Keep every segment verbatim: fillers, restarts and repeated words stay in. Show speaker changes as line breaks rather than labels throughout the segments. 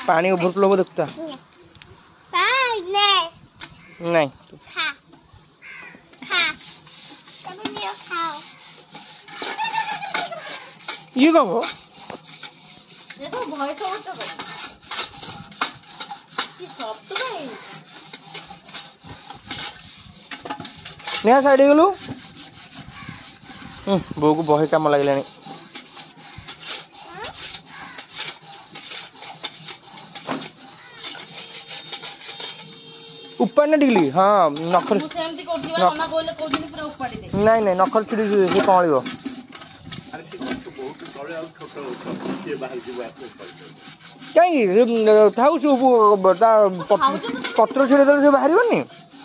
पानी ओवरफ्लो देखता नहीं
खा खा तब नहीं खाओ
ये कहो
ये तो भय तो होता है कि सब तो नहीं
नया साइड गलु बो को बहे काम लगे ऊपर ना डिगली हाँ नखर नहीं नहीं नखर छुड़ी से कौन कहीं पत्र छिड़े देले से बाहर नहीं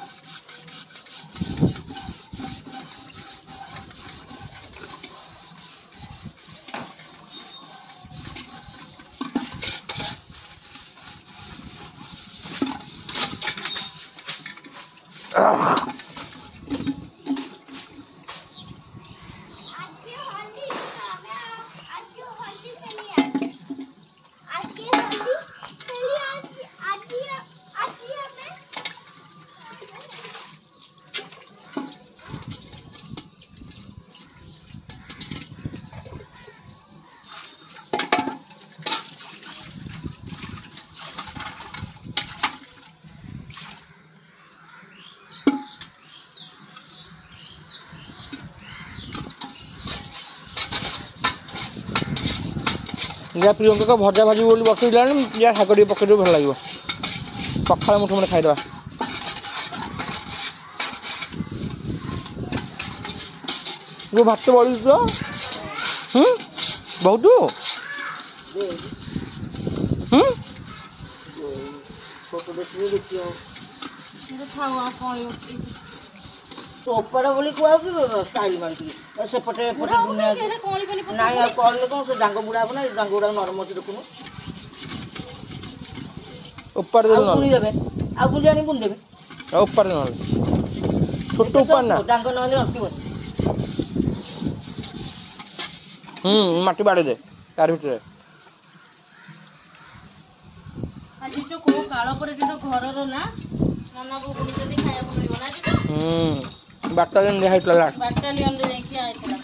या प्रियंका को भजा भाजी बोली बसैला या शाग टे पकड़ भल लगे पखाड़ मुठ मुठे खाईदे वो भात बड़ी तो हम्म बहुत हम्म
ऊपर बोली कहू स्टाइल मानती सेपटे एपटे दुनिया नाई कहले कौन से डांग बुढ़ा ना डांग गुड़ा नरम अच्छे देखुन
ऊपर
बुणी देवे आ बुझे आनी बुणी देवे
ऊपर छोट ऊपर ना
डांग ना अटक
हम्म माटी बाड़ी दे तार भीतर
आज जो को काळ पर जो घर ना नना को बुणी जदी खाया मिलबो ना जी
हम्म बाटालियन दे हाइटला लाट
बाटालियन रे देखि आइतला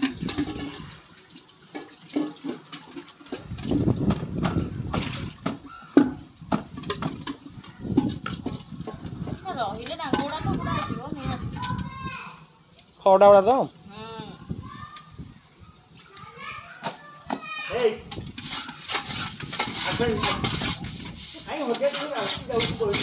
रहिले डांगोडा तो पुरा आइबो निहाती
खड़ा बड़ा तो
हम्म
ए अपन आई होते तो आसी जाऊ कोई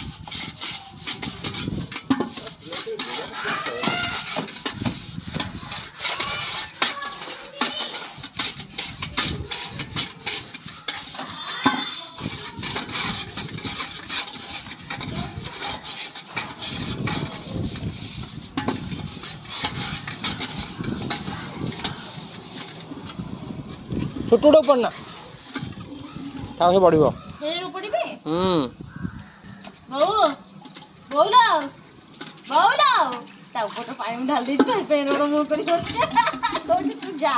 छोटो ऊपर ना से बढ़ो
हम्म बहु बहुला बहुला ता ऊपर पानी डाल दी तो पेन और मुंह करी तो तू जा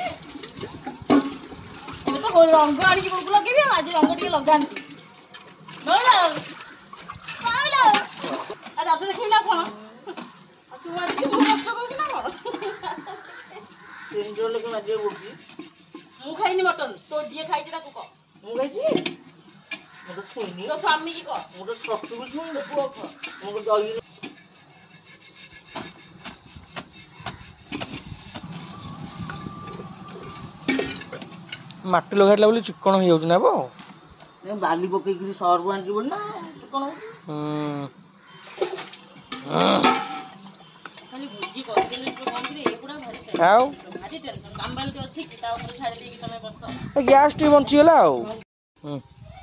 ये तो हो रंग आनी की बुक लगे भी आज रंग टिके लगांती बहुला बहुला आ रात देखि ना कोन तू आज की मुंह कष्ट को ना
तीन जो लोग आज बोलती
मु खाइनी मटन तो जे खाइछि ताको को
मु खाइछि मु छुइनी
तो स्वामी की को
मु तो सख्त भी छुइनी पुओ को मु दही
माटी लगाइला बोली चिकन हो जाउछ ना बो
बाली पकई कि शहर को आंटी बोल ना चिकन
हम्म
खाली भुजी कर देले तो बंद रे एकुडा भारी
आउ
भारी टेंशन कामबाल के अछि कि ता ऊपर छाड़ दे कि तमे बस
गैस टी बंची गेला आउ हम्म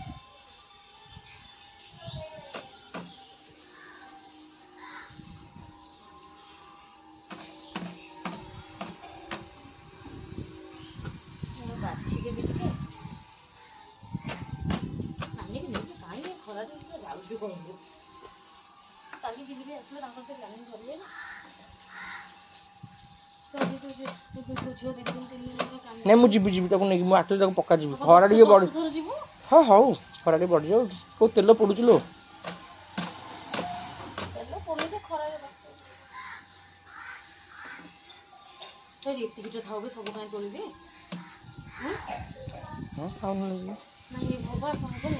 बाछी के बिट के पानी के नहीं पानी खरा दे जाउ जो कहबो काली दिली भी असले रंग से लाइन करिए ना नहीं
मुझे जीवी जीवी तक नहीं आठ तक पक्का जीवी खरा टे बड़ ହଁ ହଉ ଖରା ଟିକେ ବଢ଼ିଯାଉ କେଉଁ ତେଲ ପଡ଼ୁଛି ଲୋ
ତେଲ ପଡ଼ୁଛି ଖରାରେ ଏତିକି ଥାଉ ବି ସବୁ କାହିଁ ତୋଳିବି
ହଁ ଖାଉନି
ନାଇଁ ଭବା କ'ଣ ହବନି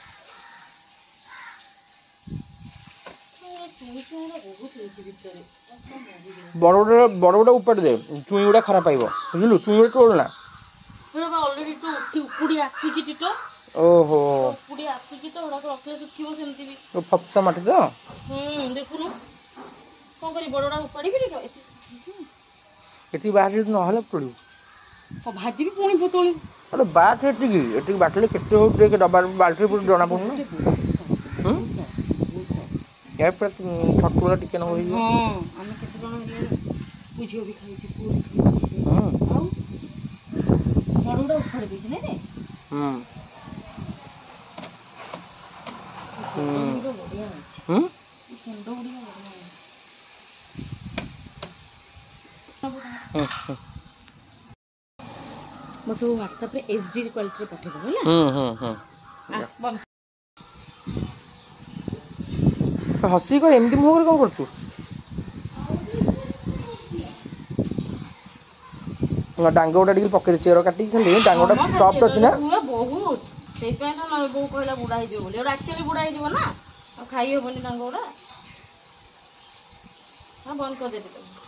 ବହୁତ ହେଇଛି ଭିତରେ
ବଡ଼ ବଡ଼ ବଡ଼ ବଡ଼ ଉପାଡ଼ି ଦେ ଚୁଇଁ ଗୁଡ଼ା ଖରାପ ପାଇବ ବୁଝିଲୁ ଚୁଇଁ ଗୁଡ଼ା ତୋଳ ନା
ଅଲରେଡି ତ ଉଠି ଉପୁଡ଼ି ଆସୁଛି ଟିଟ
ଓହୋ
ଉପୁଡ଼ି ଆସୁଛି ତ ଗୁଡ଼ାକ ରଖିଲେ ଶୁଖିବ ସେମିତି ବି
ଫପସା ମାଟି ତ
ହୁଁ ଦେଖୁନୁ କ'ଣ କରିବି ବଡ଼ ଗୁଡ଼ା ଉପାଡ଼ିବି ଟିଟ
ଏଠି ବାହାରେ ନହେଲେ ପଡ଼ିବୁ
ଭାଜିବି ପୁଣି ତୋଳିବୁ
ଆରେ ବାଟ ଏଠିକି ଏଠିକି ବାଟିଲେ କେତେ ହେଉଛି ଦେଖେ ଡବା ବାଲ୍ଟିରେ ପୁଣି ଜଣା ପଡ଼ୁନି ୟା ପୁରା ଛଟୁଆ ଟିକେ ନ ହେଇଯିବ
ହଁ ଆମେ କେତେ ଜଣ ମୋ ଝିଅ ବି ଖାଇଛି ପୁଅ ବି ଖାଇଛି ଆଉ ବଡ଼ ଗୁଡ଼ା ଉପାଡ଼ି ଦେଇଛି ନାଇଁ ରେ
ହୁଁ
ବଢ଼ିଆ ଅଛି
ହୁଁ
କୁଣ୍ଡ ଗୁଡ଼ିକ ବଢ଼ିଆ ଅଛି ମୁଁ ସବୁ ହ୍ୱାଟ୍ସଆପ୍ରେ ଏଚ୍ ଡି କ୍ୱାଲିଟିରେ ପଠାଇଦେବୁ ହେଲା
ହୁଁ ହୁଁ ହୁଁ ହସି କର ଏମିତି ମୁହଁ କରି କ'ଣ କରୁଛୁ ଡାଙ୍ଗ ଗୁଡ଼ା ଟିକେ ପକେଇ ଚେର କାଟିକି ଖାଲି ଡାଙ୍ଗଟା ଟପ୍ ଅଛି ନା
ବହୁତ ସେଇଥିପାଇଁ ତ ବୋଉ କହିଲା ବୁଢ଼ା ହେଇଯିବ ବୋଲି ଏଗୁଡ଼ା ଆକ୍ଚୁଆଲି ବୁଢ଼ା ହେଇଯିବ ନା ଆଉ ଖାଇ ହେବନି ଡାଙ୍ଗ ଗୁଡ଼ା ହଁ ବନ୍ଦ କରିଦେବି